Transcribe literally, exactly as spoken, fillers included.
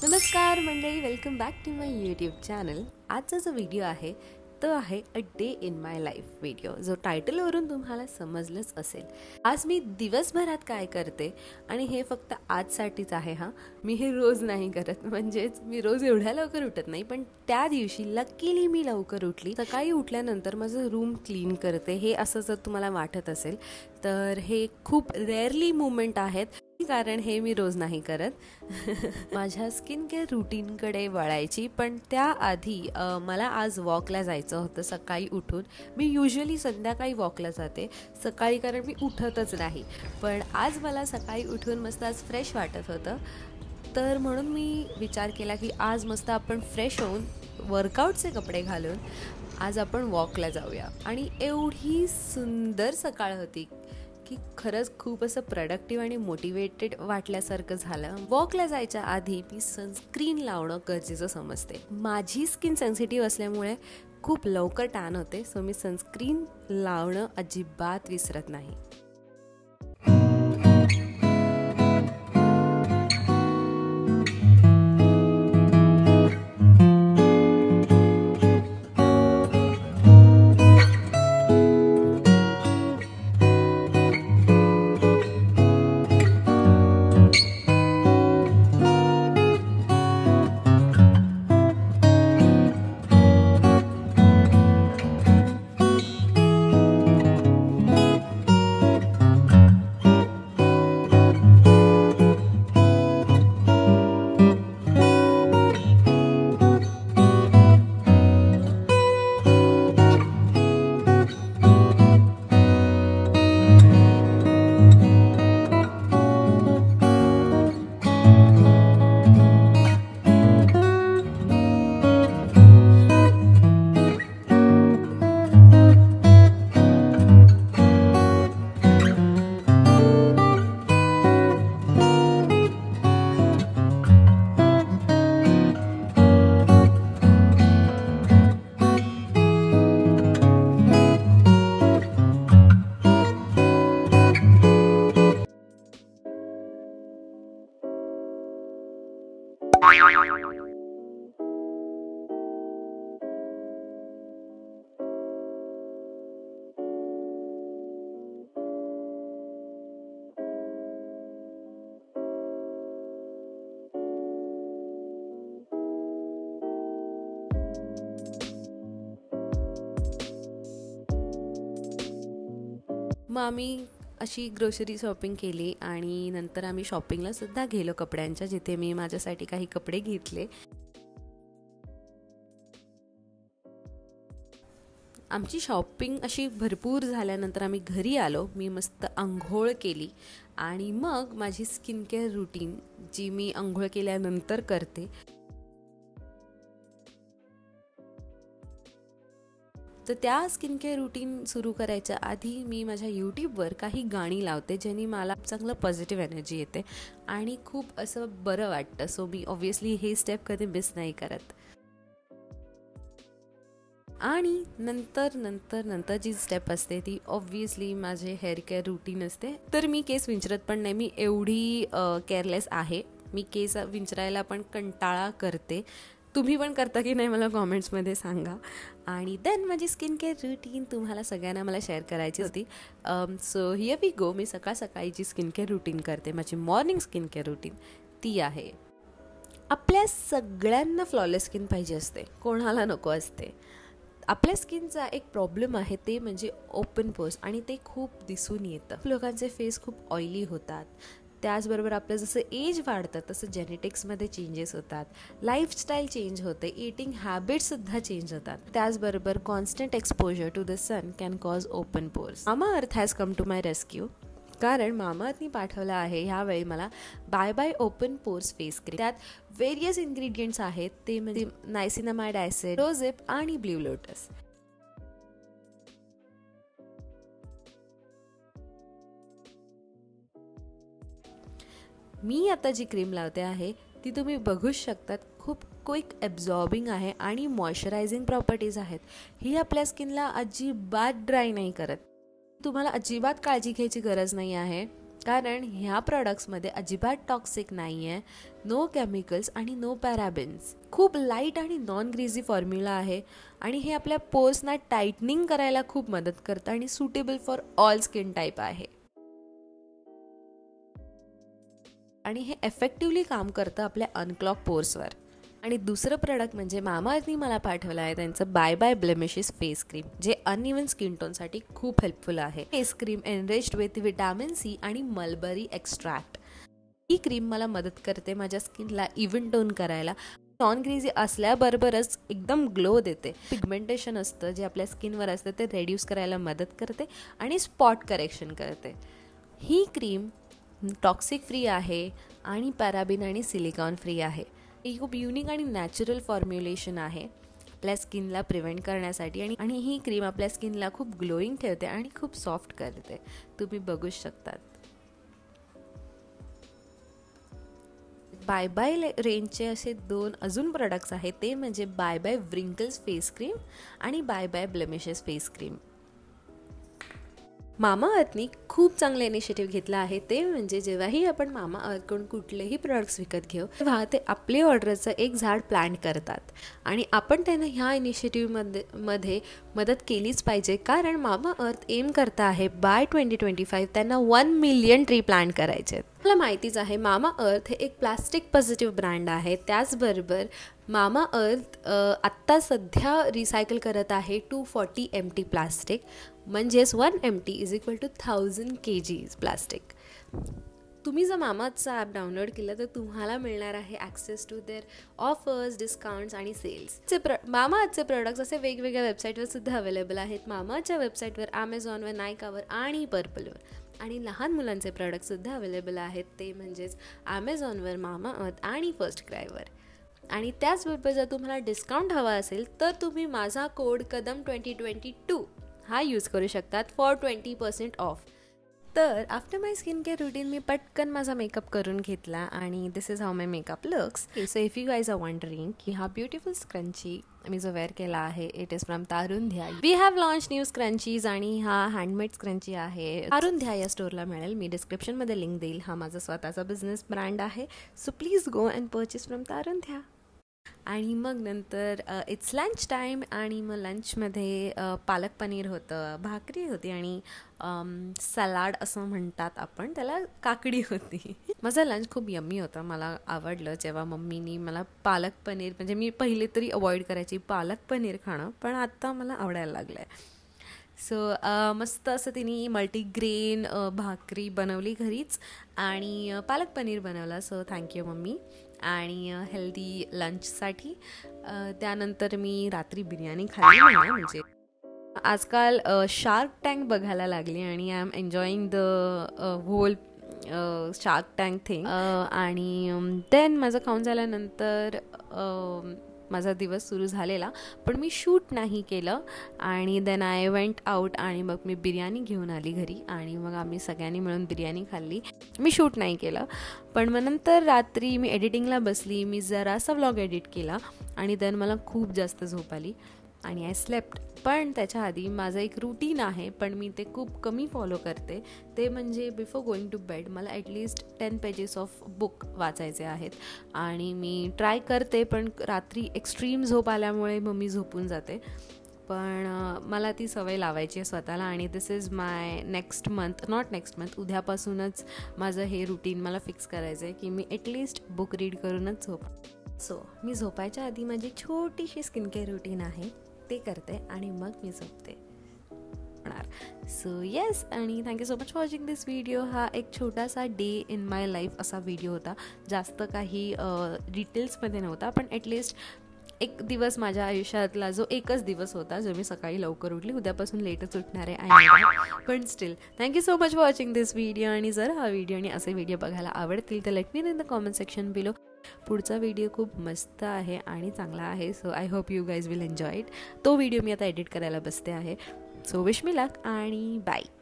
नमस्कार मंडळी, welcome back to my YouTube channel. आजचा जो व्हिडिओ आहे तो आहे a day in my life video, जो टायटलवरून तुम्हाला समजलंच असेल. आज मी दिवसभरात काय करते आणि हे फक्त आजसाठीच आहे. हां, मी हे रोज नाही करत, म्हणजेच मी रोज एवढ्या लवकर उठत नाही, पण त्या दिवशी लकीली मी लवकर उठली. सकाळी उठल्यानंतर माझं रूम क्लीन करते. हे असं जर तुम्हाला वाटत असेल तर हे खूप रेअरली मुवमेंट आहेत, कारण हे मी रोज नाही करत. माझ्या स्किन केअर रुटीनकडे वळायची, पण त्याआधी मला आज वॉकला जायचं होतं सकाळी उठून. मी युजली संध्याकाळी वॉकला जाते, सकाळी कारण मी उठतच नाही. पण आज मला सकाळी उठून मस्त आज फ्रेश वाटत होतं, तर म्हणून मी विचार केला की आज मस्त आपण फ्रेश होऊन वर्कआउटचे कपडे घालून आज आपण वॉकला जाऊया. आणि एवढी सुंदर सकाळ होती की खरंच खूप असं प्रोडक्टिव्ह आणि मोटिवेटेड वाटल्यासारखं झालं. वॉकला जायच्या आधी मी सनस्क्रीन लावणं गरजेचं समजते. माझी स्किन सेन्सिटिव्ह असल्यामुळे खूप लवकर टॅन होते, सो मी सनस्क्रीन लावणं अजिबात विसरत नाही. मग आम्ही अशी ग्रोसरी शॉपिंग केली आणि नंतर आम्ही शॉपिंगला सुद्धा गेलो कपड्यांच्या, जिथे मी माझ्यासाठी काही कपडे घेतले. आमची शॉपिंग अशी भरपूर झाल्यानंतर आम्ही घरी आलो. मी मस्त आंघोळ केली आणि मग माझी स्किन केअर रुटीन जी मी आंघोळ केल्यानंतर करते, तर त्या स्किन केअर रुटीन सुरू करायच्या आधी मी माझ्या यूट्यूबवर काही गाणी लावते, ज्यांनी मला चांगलं पॉझिटिव्ह एनर्जी येते आणि खूप असं बरं वाटतं. सो मी ऑब्व्हियसली हे स्टेप कधी मिस नाही करत. आणि नंतर नंतर नंतर जी स्टेप असते ती ऑब्व्हियसली माझे हेअर केअर रुटीन असते. तर मी केस विंचरत पण नाही, मी एवढी केअरलेस आहे. मी केस विंचरायला पण कंटाळा करते. तुम्ही पण करता की नाही मला कॉमेंट्समध्ये सांगा. आणि देन माझी स्किन केअर रुटीन तुम्हाला सगळ्यांना मला शेअर करायची होती. So here we go. मी सकाळ सकाळी जी स्किन केअर रुटीन करते, माझी मॉर्निंग स्किन केअर रुटीन ती आहे. आपल्या सगळ्यांना फ्लॉलेस स्किन पाहिजे असते, कोणाला नको असते. आपल्या स्किनचा एक प्रॉब्लेम आहे, ते म्हणजे ओपन पोर्स, आणि ते खूप दिसून येतं. लोकांचे फेस खूप ऑइली होतात. त्याचबरोबर आपलं जसं एज वाढतं तसं जेनेटिक्समध्ये चेंजेस होतात, लाईफस्टाईल चेंज होते, इटिंग हॅबिट्ससुद्धा चेंज होतात. त्याचबरोबर constant exposure to the sun can cause open pores. Mamaearth has come to my rescue, कारण मामा अर्थनी पाठवलं आहे ह्यावेळी मला bye bye open pores face cream. त्यात वेरियस इन्ग्रेडियंट्स आहेत, ते म्हणजे नायसिनामाइड ॲसिड, रोझेप आणि ब्ल्यू लोटस. मी आता जी क्रीम लावते आहे ती तुम्ही बघूच शकतात, खूप क्विक ॲब्झॉर्बिंग आहे आणि मॉइश्चरायझिंग प्रॉपर्टीज आहेत. ही आपल्या स्किनला अजिबात ड्राय नाही करत. तुम्हाला अजिबात काळजी घ्यायची गरज नाही आहे. कारण ह्या प्रॉडक्ट्समध्ये अजिबात टॉक्सिक नाही आहे, नो केमिकल्स आणि नो पॅराबिन्स. खूप लाईट आणि नॉन ग्रीझी फॉर्म्युला आहे आणि हे आपल्या पोर्सना टाईटनिंग करायला खूप मदत करतं आणि suitable for all skin type आहे. आणि हे एफेक्टिवली काम करतं आपल्या अनक्लॉग पोर्सवर. आणि दुसरं प्रोडक्ट म्हणजे मामाअर्थनी मला पाठवलं आहे त्यांचं bye bye blemishes face cream, जे अनइवन स्किन टोनसाठी खूप हेल्पफुल आहे. Face cream enriched with vitamin C आणि मलबरी एक्स्ट्रॅक्ट. ही क्रीम मला मदत करते माझ्या स्किनला इव्हन टोन करायला. नॉन ग्रीझी असल्याबरोबरच एकदम ग्लो देते. पिगमेंटेशन असतं जे आपल्या स्किनवर असतं ते रेड्यूस करायला मदत करते आणि स्पॉट करेक्शन करते. ही क्रीम टॉक्सिक फ्री आहे आणि पॅराबिन आणि सिलिकॉन फ्री आहे. ही खूप युनिक आणि नॅचरल फॉर्म्युलेशन आहे आपल्या स्किनला प्रिव्हेंट करण्यासाठी. आणि आणि ही क्रीम आपल्या स्किनला खूप ग्लोईंग ठेवते आणि खूप सॉफ्ट करते. तुम्ही बघू शकतात. बाय बाय रेंजचे असे दोन अजून प्रोडक्ट्स आहेत, ते म्हणजे bye bye wrinkles face cream आणि bye bye blemishes face cream. मामाअर्थनी खूप चांगला इनिशिएटिव्ह घेतला आहे, ते म्हणजे जेव्हाही आपण मामाअर्थकडून कुठलेही प्रोडक्ट्स विकत घेऊ तेव्हा ते आपले ऑर्डरचं एक झाड प्लॅन करतात आणि आपण त्यांना ह्या इनिशिएटिव्हमध्ये मध्ये मदत केलीच पाहिजे. कारण मामाअर्थ एम करता आहे बाय ट्वेंटी ट्वेंटी फाईव्ह त्यांना वन मिलियन ट्री प्लॅन करायचे आहेत. मला माहितीच आहे मामाअर्थ हे एक प्लास्टिक पॉझिटिव्ह ब्रँड आहे. त्याचबरोबर मामाअर्थ आत्ता सध्या रिसायकल करत आहे two forty M T plastic, म्हणजेच one M T is equal to thousand K Gs plastic. तुम्ही जर मामाअर्थचं ॲप डाउनलोड केलं तर तुम्हाला मिळणार आहे access to their offers, discounts आणि सेल्सचे. प्र मामाअर्थचे प्रोडक्ट्स असे वेगवेगळ्या वेबसाईटवर सुद्धा अवेलेबल आहेत. मामाअर्थच्या वेबसाईटवर, ॲमेझॉनवर, नायकावर आणि पर्पलवर. आणि लहान मुलांचे प्रोडक्टसुद्धा अवेलेबल आहेत, ते म्हणजेच ॲमेझॉनवर, मामाअर्थ आणि फर्स्ट क्रायवर. आणि त्याचबरोबर जर तुम्हाला डिस्काउंट हवा असेल तर तुम्ही माझा code Kadam twenty twenty two हा यूज करू शकतात फॉर ट्वेंटी पर्सेंट ऑफ. तर after my skin care routine मी पटकन माझा मेकअप करून घेतला आणि this is how my makeup looks. So if you guys are wondering की हा ब्युटिफुल स्क्रंची मी जो वेअर केला आहे it is from Tarundhya. We have launch new scrunchies आणि हा हँडमेड स्क्रंची आहे. तारुंध्या या स्टोरला मिळेल, मी डिस्क्रिप्शनमध्ये लिंक देईल. हा माझा स्वतःचा बिझनेस ब्रँड आहे, so please go and purchase from Tarundhya. आणि मग नंतर इट्स लंच टाईम आणि मग लंचमध्ये पालक पनीर होतं, भाकरी होती आणि सलाड असं म्हणतात आपण त्याला, काकडी होती. माझा लंच खूप यम्मी होता, मला आवडलं. जेव्हा मम्मीनी मला पालक पनीर, म्हणजे मी पहिले तरी अवॉइड करायची पालक पनीर खाणं, पण आत्ता मला आवडायला लागलं आहे. सो मस्त असं तिने मल्टीग्रेन भाकरी बनवली घरीच आणि पालक पनीर बनवला. So thank you mummy. आणि हेल्दी लंचसाठी त्यानंतर मी रात्री बिर्याणी खाल्ली नाही. म्हणजे आजकाल शार्क टँक बघायला लागली आणि I am enjoying the whole shark tank thing. आणि देन माझं खाऊन झाल्यानंतर माझा दिवस सुरू झालेला, पण मी शूट नाही केलं. आणि देन आय वेंट आऊट आणि मग मी बिर्याणी घेऊन आली घरी आणि मग आम्ही सगळ्यांनी मिळून बिर्याणी खाल्ली. मी शूट नाही केलं, पण मग नंतर रात्री मी एडिटिंगला बसली. मी जरासा व्लॉग एडिट केला आणि देन मला खूप जास्त झोप आली आणि आय स्लेप्ट. पण त्याच्या आधी माझं एक रुटीन आहे, पण मी ते खूप कमी फॉलो करते. ते म्हणजे बिफोर गोईंग टू बेड मला at least ten pages of book वाचायचे आहेत आणि मी ट्राय करते, पण रात्री एक्स्ट्रीम झोप आल्यामुळे मग मी झोपून जाते. पण मला ती सवय लावायची आहे स्वतःला आणि this is my next month, not next month, उद्यापासूनच माझं हे रुटीन मला फिक्स करायचं आहे की मी ॲटलिस्ट बुक रीड करूनच झोप. सो मी झोपायच्या आधी माझी छोटीशी स्किन केअर रुटीन आहे, ते करते आणि मग मी झोपते. सो येस, आणि thank you so much for watching this video. हा एक छोटासा डे इन माय लाईफ असा व्हिडिओ होता, जास्त काही डिटेल्समध्ये नव्हता, पण ॲटलिस्ट एक दिवस माझ्या आयुष्यातला जो एकच दिवस होता जो मी सकाळी लवकर उठली. उद्यापासून लेटच उठणार आहे आणि पण still thank you so much for watching this video. आणि जर हा व्हिडिओ आणि असे व्हिडिओ बघायला आवडतील तर let me in the comment section below. पुढचा व्हिडिओ खूप मस्त आहे आणि चांगला आहे, so I hope you guys will enjoy it. तो व्हिडिओ मी आता एडिट करायला बसते आहे. सो विश मी लक आणि बाय.